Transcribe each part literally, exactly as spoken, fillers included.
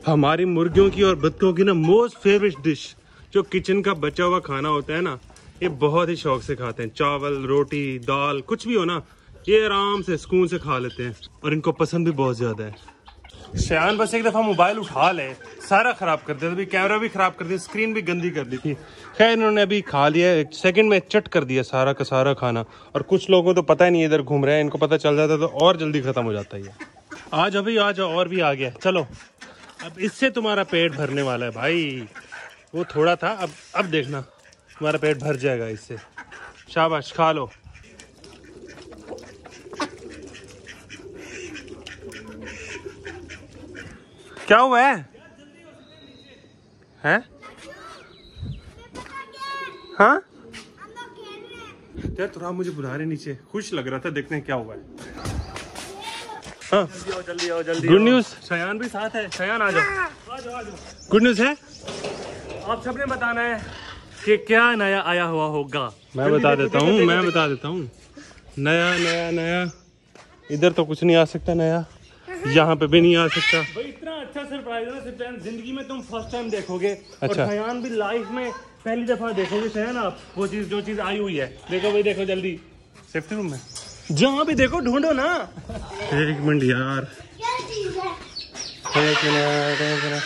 हमारी मुर्गियों की और बत्तखों की ना मोस्ट फेवरेट डिश जो किचन का बचा हुआ खाना होता है ना, ये बहुत ही शौक से खाते हैं। चावल, रोटी, दाल, कुछ भी हो ना, ये आराम से सुकून से खा लेते हैं और इनको पसंद भी बहुत ज्यादा है। शयान बस एक दफा मोबाइल उठा ले, सारा खराब कर दिया, अभी कैमरा भी खराब कर दिया, स्क्रीन भी गंदी कर दी थी। खैर इन्होंने अभी खा लिया, एक सेकंड में चट कर दिया सारा का सारा खाना। और कुछ लोगों को तो पता ही नहीं इधर घूम रहे हैं, इनको पता चल जाता तो और जल्दी खत्म हो जाता है। आज अभी आज और भी आ गया। चलो अब इससे तुम्हारा पेट भरने वाला है भाई। वो थोड़ा था, अब अब देखना तुम्हारा पेट भर जाएगा इससे। शाबाश, खा लो। क्या हुआ है? हैं? हाँ? यार थोड़ा मुझे बुला रहे नीचे, खुश लग रहा था, देखते हैं क्या हुआ है। हाँ जल्दी आओ, जल्दी आओ, जल्दी। गुड न्यूज़, शयान भी साथ है। शयान आ जाओ, आ जाओ, आ जाओ। गुड न्यूज़ है, आप सबने बताना है कि क्या नया आया हुआ होगा। मैं बता देता हूँ, मैं बता देता हूँ। नया नया नया इधर तो कुछ नहीं आ सकता, नया यहाँ पे भी नहीं आ सकता भाई। इतना अच्छा सरप्राइज है ना सिर्फ जिंदगी में तुम फर्स्ट टाइम देखोगे। अच्छा। और शयान भी लाइफ में पहली दफा देखोगे शयान आप, वो चीज जो चीज आई हुई है। देखो भाई, देखो जल्दी, सेफ्टी रूम में जहाँ भी देखो ढूंढो ना। एक मिनट यार, एक मिनट,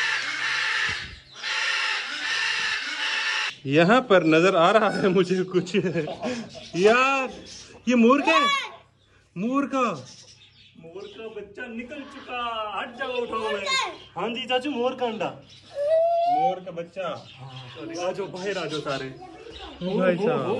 यहाँ पर नजर आ रहा है मुझे कुछ यार। ये मोर का है, मोर का मोर का बच्चा निकल चुका। हट जाओ, उठाओ मैं। हाँ जी चाचू, मोर का अंडा, मोर का बच्चा। आ जाओ बाहर, आ जाओ सारे भाई साहब,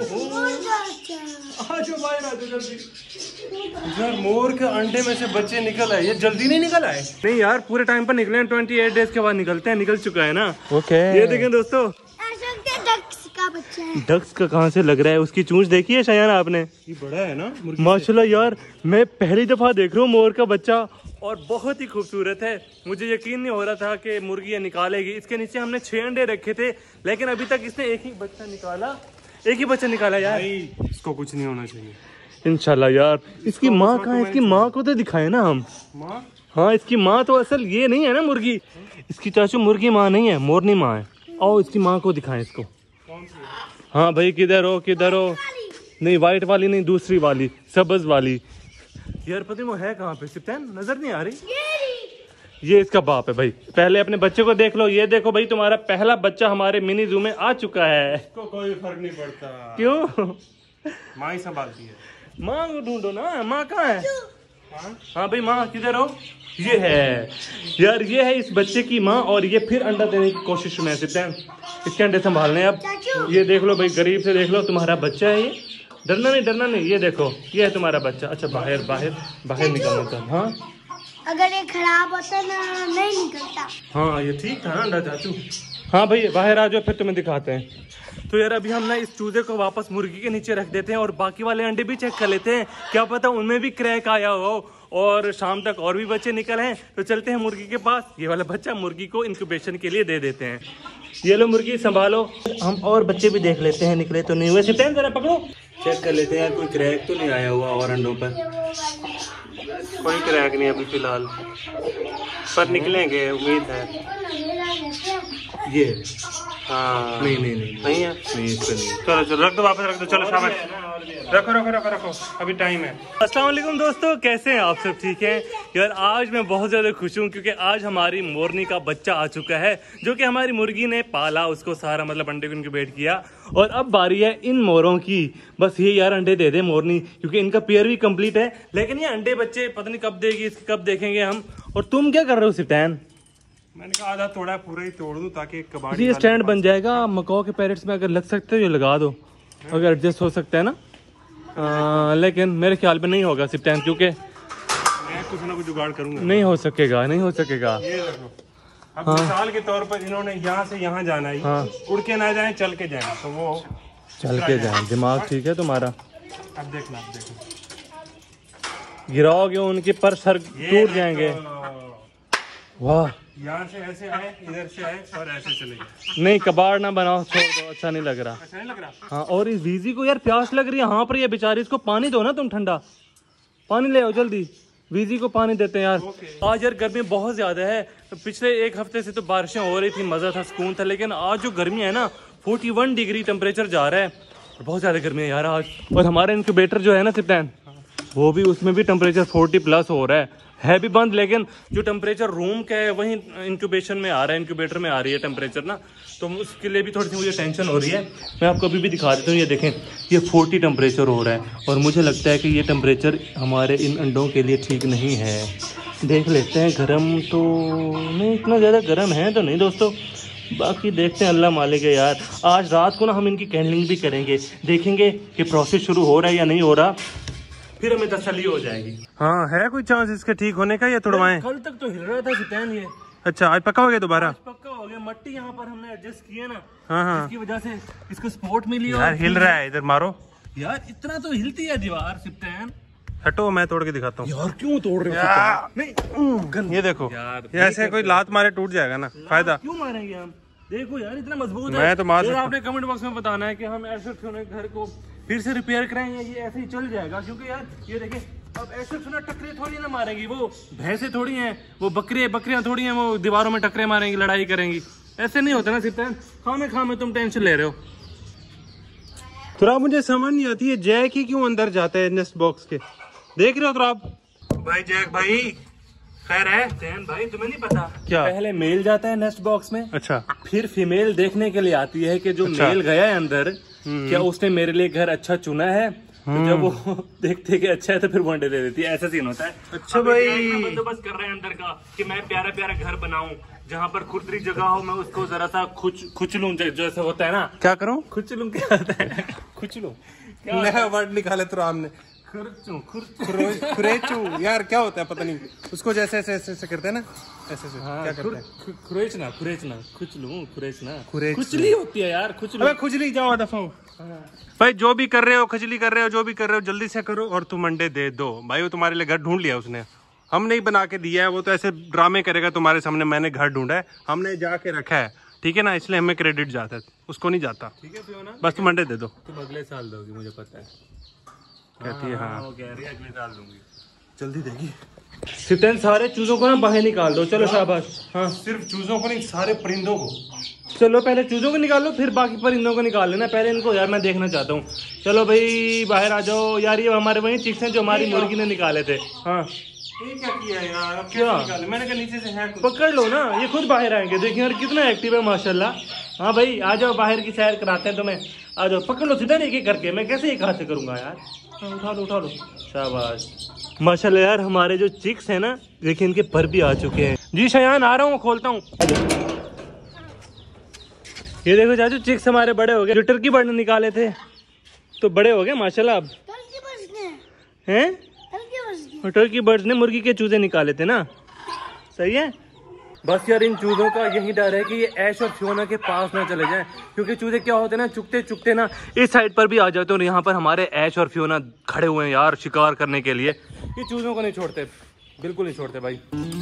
आ जाओ बाहर, आ जाओ जल्दी। यार मोर के अंडे में से बच्चे निकल आए। ये जल्दी नहीं निकल आए? नहीं यार, पूरे टाइम पर निकले हैं, अट्ठाईस डेज के बाद निकलते हैं। निकल चुका है ना। ओके, ये देखें दोस्तों, डक्स का बच्चा है। डक्स का कहाँ से लग रहा है? उसकी चूंच देखी है शयान आपने? ये बड़ा है ना माशाल्लाह। यार मैं पहली दफा देख रहा हूँ मोर का बच्चा, और बहुत ही खूबसूरत है। मुझे यकीन नहीं हो रहा था कि मुर्गी ये निकालेगी। इसके नीचे हमने छह अंडे रखे थे, लेकिन अभी तक इसने एक ही बच्चा निकाला, एक ही बच्चा निकाला। यार इसको कुछ नहीं होना चाहिए इंशाल्लाह। यार इसकी माँ कहाँ है? इसकी माँ को तो दिखाए ना हम। माँ? हाँ, इसकी माँ तो असल ये नहीं है ना मुर्गी। इसकी चाचू मुर्गी माँ नहीं है, मोरनी माँ है। और इसकी माँ को दिखाएं इसको। हाँ भाई, किधर हो, किधर हो? नहीं वाइट वाली नहीं, दूसरी वाली, सब्ज वाली। यार पता नहीं वो है कहाँ पे, सिप्तैन नजर नहीं आ रही। ये इसका बाप है भाई। पहले अपने बच्चे को देख लो। ये देखो भाई, तुम्हारा पहला बच्चा हमारे मिनी जू में आ चुका है। इसको कोई फर्क नहीं पड़ता। क्यों? माँ ही संभालती है। माँ को ढूंढो ना, माँ कहाँ है? हाँ भाई, माँ किधर हो? ये है यार, ये है इस बच्चे की माँ, और ये फिर अंडा देने की कोशिश में है। सिप्तैन इसके अंडे संभालने। अब ये देख लो भाई, गरीब से देख लो, तुम्हारा बच्चा है ये। डरना नहीं, डरना नहीं। ये देखो, ये है तुम्हारा बच्चा। अच्छा बाहर बाहर बाहर निकलना था। हाँ, अगर ये खराब होता ना, नहीं निकलता। हाँ ये ठीक था ना अंडा चाचू। हाँ भाई बाहर आ जाओ, फिर तुम्हें दिखाते हैं। तो यार अभी हम ना इस चूजे को वापस मुर्गी के नीचे रख देते हैं, और बाकी वाले अंडे भी चेक कर लेते हैं, क्या पता उनमें भी क्रैक आया हो और शाम तक और भी बच्चे निकल हैं। तो चलते हैं मुर्गी के पास। ये वाला बच्चा मुर्गी को इंक्यूबेशन के लिए दे देते हैं। ये लो मुर्गी, संभालो। हम और बच्चे भी देख लेते हैं, निकले तो नहीं हुए। सिप्तैन जरा पकड़ो, चेक कर लेते हैं कोई क्रैक तो नहीं आया हुआ और अंडों पर। कोई क्रैक नहीं अभी फिलहाल, पर निकलेंगे, उम्मीद है। ये हाँ, नहीं नहीं नहीं नहीं है, नहीं इस पे नहीं। चलो चलो रख दो, वापस रख दो। चलो शाबाश, रखो रखो रखो रखो, अभी टाइम है। अस्सलाम वालेकुम दोस्तों, कैसे हैं आप सब? ठीक हैं यार। आज मैं बहुत ज़्यादा खुश हूँ क्योंकि आज हमारी मोरनी का बच्चा आ चुका है, जो कि हमारी मुर्गी ने पाला, उसको सारा मतलब अंडे को इनक्यूबेट किया। और अब बारी है इन मोरों की। बस ये यार अंडे दे दे मोरनी, क्योंकि इनका पेयर भी कंप्लीट है। लेकिन ये अंडे बच्चे पता नहीं कब देगी, इसके कब देखेंगे हम। और तुम क्या कर रहे हो सिप्तैन? मैंने कहा आधा तोड़ा पूरा ही तोड़ दूं ताकि कबाड़ी ये स्टैंड बन जाएगा। मकाओ के पेरेंट्स में अगर लग सकते हो ये लगा दो, अगर एडजस्ट हो सकता है ना। आ, लेकिन मेरे ख्याल में नहीं होगा सिप्तैन, क्योंकि मैं कुछ ना कुछ जुगाड़ करूंगा। नहीं हो सकेगा, नहीं हो सकेगा। ये देखो, अब हाँ। मिसाल के तौर पर इन्होंने यहाँ से यहाँ जाना है। हाँ। उड़ के ना जाए, चल के जाए, तो वो चल के जाए। दिमाग ठीक है तुम्हारा। अब देखना, अब देखना, गिराओगे उनके पर सर टूट जाएंगे। वाह, यहाँ से ऐसे आए, इधर से आए और ऐसे चले गए। नहीं कबाड़ ना बनाओ, छोड़ दो, अच्छा नहीं लग रहा। अच्छा नहीं लग रहा। हाँ, और इस वीजी को यार प्यास लग रही है। हाँ पर ये बेचारी, इसको पानी दो ना तुम, ठंडा पानी ले आओ जल्दी। वीजी को पानी देते हैं यार। आज यार गर्मी बहुत ज्यादा है, पिछले एक हफ्ते से तो बारिशें हो रही थी, मजा था, सुकून था, लेकिन आज जो गर्मी है ना इकतालीस डिग्री टेम्परेचर जा रहा है, बहुत ज्यादा गर्मी है यार आज। और हमारा इंक्यूबेटर जो है ना सिप्टैन, वो भी उसमें भी टेम्परेचर चालीस प्लस हो रहा है है भी बंद, लेकिन जो टेम्परेचर रूम का है वही इंक्यूबेशन में आ रहा है, इंक्यूबेटर में आ रही है टेम्परेचर ना, तो उसके लिए भी थोड़ी सी मुझे टेंशन हो रही है। मैं आपको अभी भी दिखा देता हूँ, ये देखें ये चालीस टेम्परेचर हो रहा है और मुझे लगता है कि ये टेम्परेचर हमारे इन अंडों के लिए ठीक नहीं है। देख लेते हैं, गर्म तो नहीं, इतना ज़्यादा गर्म है तो नहीं दोस्तों, बाकी देखते हैं, अल्लाह मालिक है यार। आज रात को ना हम इनकी कैंडलिंग भी करेंगे, देखेंगे कि प्रोसेस शुरू हो रहा है या नहीं हो रहा, फिर हमें तसल्ली हो जाएगी। हाँ, है कोई चांस इसके ठीक होने का या तुड़वाएं? कल तक तो हिल रहा था सिप्टैन ये। अच्छा, आज पक्का हो गया दोबारा? पक्का हो गया, मट्टी यहाँ पर हमने एडजस्ट की है ना, हाँ हाँ, इसकी वजह से इसको सपोर्ट मिली। यार हिल रहा है, इधर मारो यार, इतना तो हिलती है दीवार सिप्टैन। हटो, मैं तोड़ के दिखाता हूँ। यार क्यों तोड़ रहे हो? नहीं, ये देखो यार, ये ऐसे कोई लात मारे टूट जाएगा ना, फायदा क्यों मारेंगे हम? देखो यार इतना मजबूत है। मैं तो मार सकता हूं। आपने कमेंट बॉक्स में बताना है कि हम ऐसे घर को फिर से रिपेयर कराएंगे, ये ऐसे ही चल जाएगा, क्योंकि यार ये देखिए अब ऐसे सुना टकरे थोड़ी ना मारेंगी, वो भैंसे थोड़ी हैं, वो बकरी बकरियां थोड़ी हैं, वो दीवारों में टकरे मारेंगी, लड़ाई करेंगी, ऐसे नहीं होता ना सिप्टैन। खामे खामे तुम टेंशन ले रहे हो। थोड़ा मुझे समझ नहीं आती है, जैक ही क्यों अंदर जाता है नेस्ट बॉक्स के? देख रहे हो तो आप भाई, जैक भाई खैर है चैन भाई, तुम्हें नहीं पता क्या? पहले मेल जाता है नेस्ट बॉक्स में, अच्छा, फिर फीमेल देखने के लिए आती है कि जो अच्छा। मेल गया है अंदर, क्या उसने मेरे लिए घर अच्छा चुना है, तो जब वो देखते कि अच्छा है तो फिर वो अंडे दे देती है, ऐसा सीन होता है। अच्छा भाई, बंदोबस्त कर रहे हैं अंदर का कि मैं प्यारा प्यारा घर बनाऊं, जहाँ पर खुरदरी जगह हो, मैं उसको जरा सा खुच खुचलूं, जैसे होता है ना। क्या करूं? खुचलूं क्या होता है? खुचलूं नया वर्ड निकाले तो आपने, खुरचूं खुरेचू यार क्या होता है पता नहीं, उसको जैसे ऐसे ऐसे ऐसे करते हैं ना, ऐसे ऐसे हाँ, क्या करते हैं? खुरेचना खुरेचना खुचलूं खुरेचना खुरेच खुचली होती है यार, खुचलूं। अबे खुजली, जाओ दफा हो। भाई जो भी कर रहे हो, खजली कर रहे हो, जो भी कर रहे हो जल्दी से करो और तुम अंडे दे दो भाई। वो तुम्हारे लिए घर ढूंढ लिया उसने, हम नहीं बना के दिया है, वो तो ऐसे ड्रामे करेगा तुम्हारे सामने, मैंने घर ढूंढा है, हमने जाके रखा है, ठीक है ना, इसलिए हमें क्रेडिट जाता है, उसको नहीं जाता। ठीक है फियोना, बस तुम अंडे दे दो। तुम अगले साल दोगी, मुझे पता है। कहती है हाँ, वो कह रही है अगले साल दूंगी, जल्दी देगी। सिप्टैन सारे चूजों को ना बाहर निकाल दो, चलो शाबाश। हाँ, सिर्फ चूजों को नहीं, सारे परिंदों को। चलो पहले चूजों को निकालो, फिर बाकी परिंदों को निकाल लेना, पहले इनको यार मैं देखना चाहता हूँ। चलो भाई बाहर आ जाओ यार, ये हमारे वही चिक्स हैं जो हमारी मुर्गी ने निकाले थे। हाँ, ये क्या किया यार? अब क्या? निकाले? मैंने कहा नीचे से है कुछ। पकड़ लो ना, ये खुद बाहर आएंगे, देखिए यार कितना एक्टिव है माशाल्लाह। हाँ भाई आ जाओ, बाहर की सैर कराते हैं तुम्हें, आ जाओ, पकड़ लो सीधा, एक एक करके, मैं कैसे एक हाथ से करूंगा यार। हाँ, उठा लो उठा लो, शाबाश माशाल्लाह। यार हमारे जो चिक्स है ना, देखिए इनके पर भी आ चुके हैं। जी शयान आ रहा हूँ, खोलता हूँ। ये देखो चाचू, चिक्स हमारे बड़े हो गए, जो टर्की बर्ड निकाले थे तो बड़े हो गए माशाल्लाह अब हैं। और टर्की बर्ड्स ने मुर्गी के चूजे निकाले थे ना, सही है। बस यार इन चूजों का यही डर है कि ये ऐश और फियोना के पास ना चले जाएं, क्योंकि चूजे क्या होते हैं ना, चुकते चुकते ना इस साइड पर भी आ जाते हैं, और यहाँ पर हमारे ऐश और फियोना खड़े हुए हैं यार शिकार करने के लिए। ये चूजों को नहीं छोड़ते, बिल्कुल नहीं छोड़ते भाई।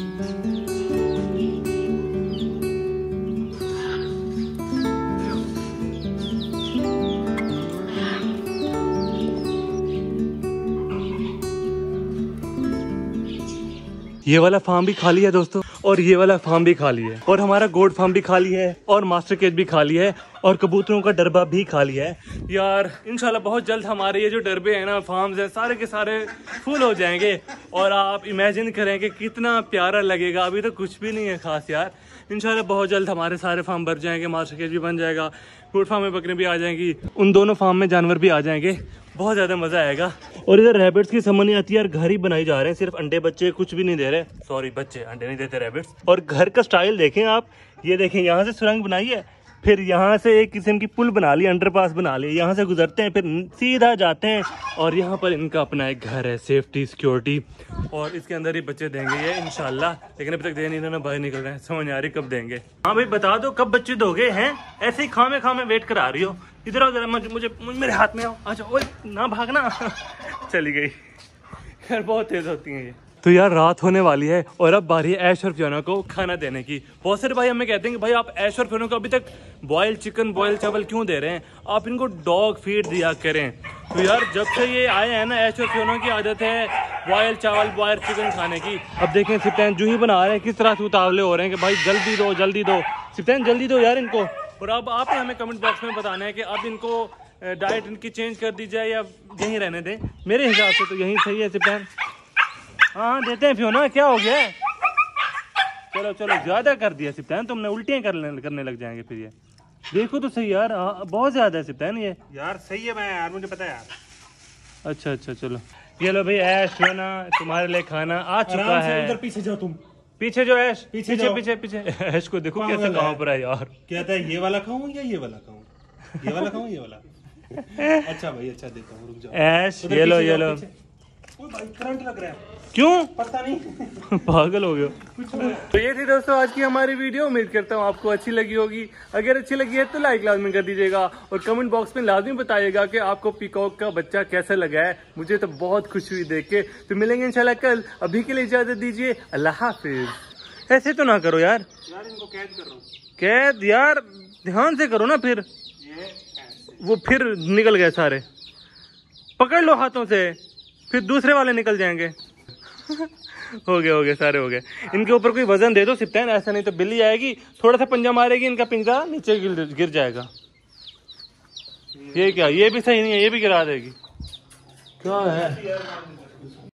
ये वाला फार्म भी खाली है दोस्तों, और ये वाला फार्म भी खाली है, और हमारा गोट फार्म भी खाली है, और मास्टर केज भी खाली है, और कबूतरों का डरबा भी खाली है। यार इंशाल्लाह बहुत जल्द हमारे ये जो डरबे हैं ना, फार्म्स हैं, सारे के सारे फुल हो जाएंगे, और आप इमेजिन करें कि कितना प्यारा लगेगा। अभी तो कुछ भी नहीं है खास यार, इंशाल्लाह बहुत जल्द हमारे सारे फार्म भर जाएंगे, मास्टर केज भी बन जाएगा, गोट फार्म में बकरियां भी आ जाएंगी, उन दोनों फार्म में जानवर भी आ जाएंगे, बहुत ज़्यादा मज़ा आएगा। और इधर रैबिट्स की समझ नहीं आती यार, घर ही बनाई जा रहे हैं, सिर्फ अंडे बच्चे, कुछ भी नहीं दे रहे, सॉरी बच्चे, अंडे नहीं देते रैबिट्स। और घर का स्टाइल देखें आप, ये देखें, यहाँ से सुरंग बनाई है, फिर यहाँ से एक किस्म की पुल बना ली, अंडरपास बना ली, यहाँ से गुजरते हैं, फिर सीधा जाते हैं, और यहाँ पर इनका अपना एक घर है, सेफ्टी सिक्योरिटी, और इसके अंदर ही बच्चे देंगे ये इंशाल्लाह, लेकिन अभी तक दे नहीं, इन्होंने बाहर निकल रहे हैं, समझ नहीं आ रही कब देंगे। हाँ भाई बता दो कब बच्चे दोगे हैं, ऐसे ही खामे खामे वेट करा रही हो, इधर आओ जरा, मुझे, मुझे मेरे हाथ में आओ, अच्छा ओए ना भागना। चली गई यार, बहुत तेज होती हैं ये। तो यार रात होने वाली है और अब बारी है ऐश और फियोना को खाना देने की। बहुत सारे भाई हमें कहते हैं कि भाई आप ऐश और फियोना को अभी तक बॉयल चिकन बॉयल चावल क्यों दे रहे हैं, आप इनको डॉग फीड दिया करें। तो यार जब से ये आए हैं ना, ऐश और फियोना की आदत है बॉयल चावल बॉयल चिकन खाने की। अब देखें सिप्तान जो ही बना रहे हैं किस तरह से उतावले हो रहे हैं कि भाई जल्दी दो जल्दी दो, सिप्तान जल्दी दो यार इनको। और अब आपने हमें कमेंट बॉक्स में बताना है कि अब इनको डाइट इनकी चेंज कर दी जाए या यहीं रहने दें। मेरे हिसाब से तो यहीं सही है सिप्तान। हाँ देते हैं फियोना, क्या हो गया? चलो चलो ज्यादा कर दिया सिप्तान तुमने, उल्टियां करने करने लग जाएंगे फिर। ये देखो तो सही यार, आ, बहुत ज्यादा है सिप्तान ये। यार सही है मैं यार, मुझे पता है यार। अच्छा अच्छा चलो ये लो भाई ऐश फियोना तुम्हारे लिए खाना आ चुका है। उधर पीछे जाओ तुम, पीछे जो ऐश पीछे पीछे पीछे पीछे ऐश को देखो कैसे कहाँ पर है यार। कहता है ये वाला खाऊं या ये वाला खाऊं, ये वाला खाऊं ये वाला। अच्छा भाई अच्छा देता हूँ, रुक जाओ। ऐश ये लो ये लो। ओ भाई करंट लग रहा है। क्यों? पता नहीं। पागल हो गए। तो ये थी दोस्तों आज की हमारी वीडियो, उम्मीद करता हूँ आपको अच्छी लगी होगी। अगर अच्छी लगी है तो लाइक लाजमी कर दीजिएगा और कमेंट बॉक्स में लाजमी बताइएगा कि आपको पीकॉक का बच्चा कैसा लगा है। मुझे तो बहुत खुशी हुई देख के। तो मिलेंगे इंशाल्लाह कल, अभी के लिए इजाजत दीजिए, अल्लाह हाफिज। ऐसे तो ना करो यार, यार इनको कैद कर रहा हूँ। कैद यार ध्यान से करो ना, फिर वो फिर निकल गए सारे। पकड़ लो हाथों से, फिर दूसरे वाले निकल जाएंगे। हो गए हो गए सारे हो गए। इनके ऊपर कोई वजन दे दो सिप्तान, ऐसा नहीं तो बिल्ली आएगी थोड़ा सा पंजा मारेगी, इनका पिंजरा नीचे गिर, गिर जाएगा। ये क्या, ये भी सही नहीं है, ये भी गिरा देगी। क्या है?